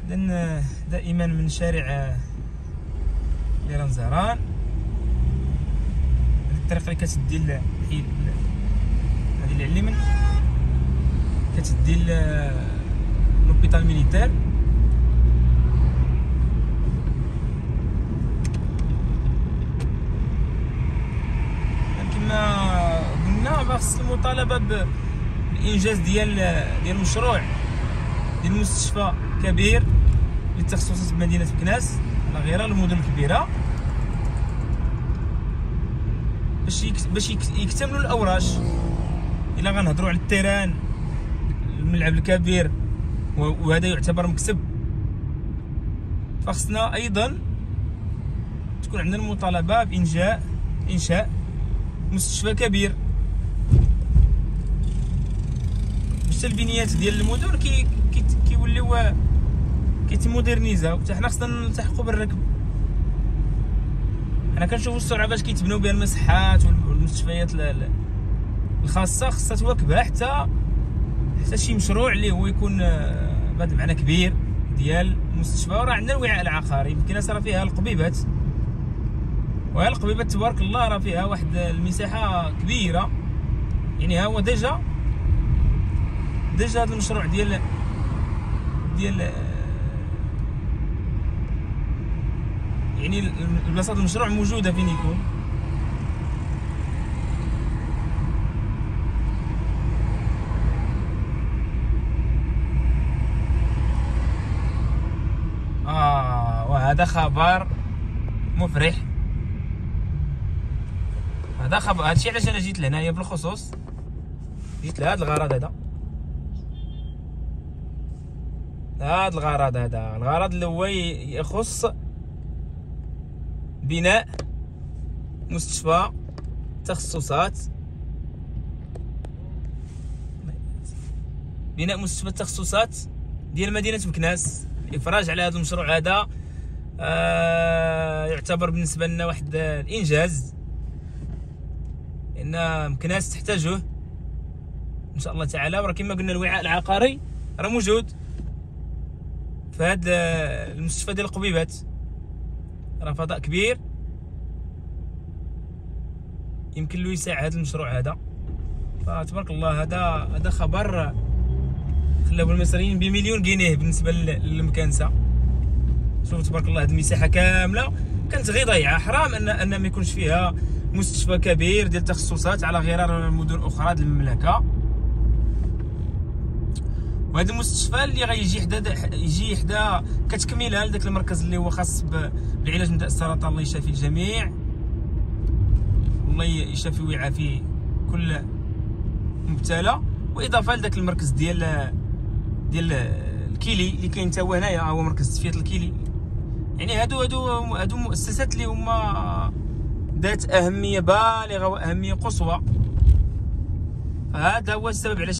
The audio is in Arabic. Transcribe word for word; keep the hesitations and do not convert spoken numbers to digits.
إذن دائما من شارع ميران زهران، هذه الطريق اللي كتدي لحي هذه اللي على اليمين كتدي لوبيتال ميليتير. كما قلنا خص المطالبه بالانجاز ديال ديال المشروع ديال مستشفى كبير للتخصصات بمدينه مكناس على غير المدن الكبيره، باش باش يكتملوا الاوراش. الا غنهضروا على التيران الملعب الكبير وهذا يعتبر مكسب، فخصنا ايضا تكون عندنا المطالبه بانجاء انشاء مستشفى كبير. حتى البنيات ديال المدن كي كيوليو كيتمودرنيزاو، حتى حنا خصنا نلتحقوا بالركب. حنا كنشوفوا السرعه باش كيتبنوا بها المساحات والمستشفيات الخاصه خصها تواكبها حتى حتى شي مشروع اللي هو يكون بهذا المعنى كبير ديال المستشفى. وراه عندنا الوعاء العقاري يمكن راه فيها القبيبات، وها القبيبات تبارك الله راه فيها واحد المساحه كبيره. يعني ها هو ديجا ديجا هذا المشروع ديال ديال يعني البلاصه المشروع موجوده فين يكون. اه وهذا خبر مفرح. هذا خبر، هادشي علاش انا جيت لهنايا بالخصوص، جيت لهذا الغرض هذا هذا الغرض هذا الغرض اللي هو يخص بناء مستشفى تخصصات بناء مستشفى تخصصات ديال مدينة مكناس. الإفراج على هذا المشروع هذا آه يعتبر بالنسبة لنا واحد الإنجاز، لأن مكناس تحتاجه إن شاء الله تعالى. وراه كما قلنا الوعاء العقاري راه موجود في هذا المستشفى ديال القبيبات، راه فضاء كبير يمكن له يساع هذا المشروع هذا. فتبارك الله هذا هذا خبر خلاو المصريين بمليون جنيه بالنسبه للمكانسه. شوف تبارك الله هذه المساحه كامله كانت غير ضايعه، حرام ان ان ما يكونش فيها مستشفى كبير ديال التخصصات على غرار المدن الاخرى ديال المملكه. وهذا المستشفى اللي غيجي حدا يجي حدا كتكميله لذاك المركز اللي هو خاص بالعلاج من داء السرطان. الله يشافي الجميع، الله يشافي ويعافي كل مبتلى. واضافه لذاك المركز ديال ديال الكيلي اللي كاين حتى هو هنايا، هو مركز تصفيه الكيلي. يعني هادو هادو هادو مؤسسات اللي هما ذات اهميه بالغه واهميه قصوى. هذا هو السبب علاش